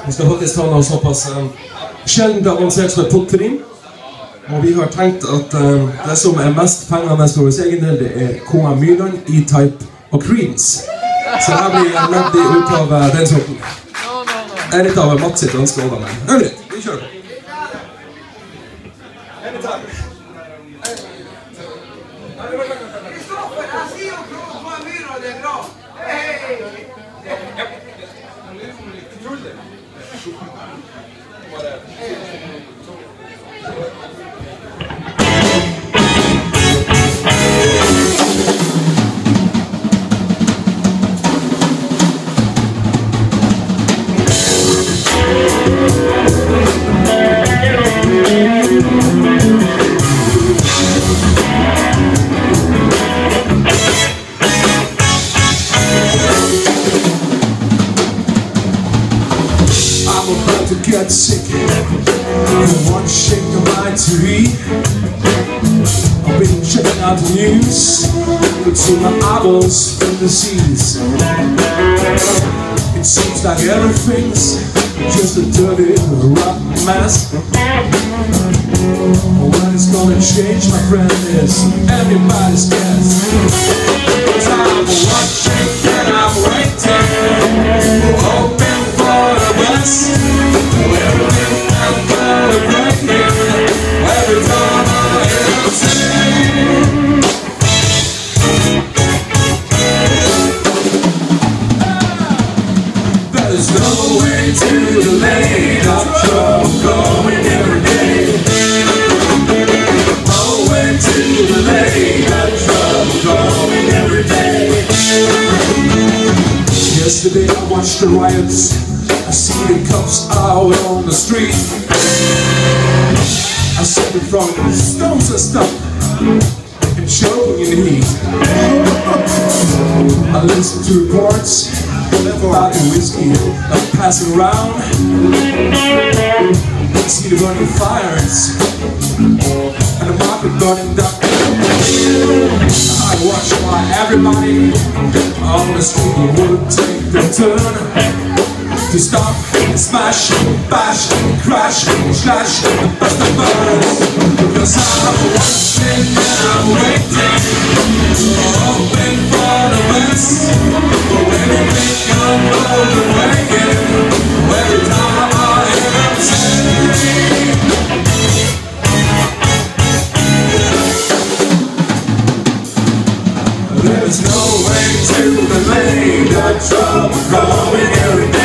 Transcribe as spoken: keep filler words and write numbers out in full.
Vi skal faktisk ta noe såpass um, sjeldent avansert som et potterim. Og vi har tenkt at um, det som er mest pengende for oss egen del, det er K M Myrland, E-Type og Creedence. Så her blir jeg nødvendig ut av uh, den sorten. Det er litt av Mats sitt ønske over meg. Det er greit, vi kjører. Christoffer, jeg sier jo K M Myrland, det er bra! Hei! Get sick, I want to shake the mind to eat. I've been checking out the news, between my eyeballs in the seas. It seems like everything's just a dirty, rotten mess. When it's gonna change, my friend, is everybody's guess. Cause I'm watching and I'm waiting, hoping for the best. I'm gonna break it every time I hear them sing. There's no way to delay the trouble going every day. No way to delay the trouble going every day. Yesterday I watched the riots. I see the cops out on the street. I saw them throwing stones and stuff and choking in the heat. I listened to reports about the whiskey that's passing around. I see the burning fires and the market burning down. I watch why everybody on the street would take their turn to stop, smash, bash, crash, slash, and bust the burns. Because I'm watching and I'm waiting, hoping for the best. But when it may come over waking, every time I hear them sing. There's no way to delay the trouble coming every day.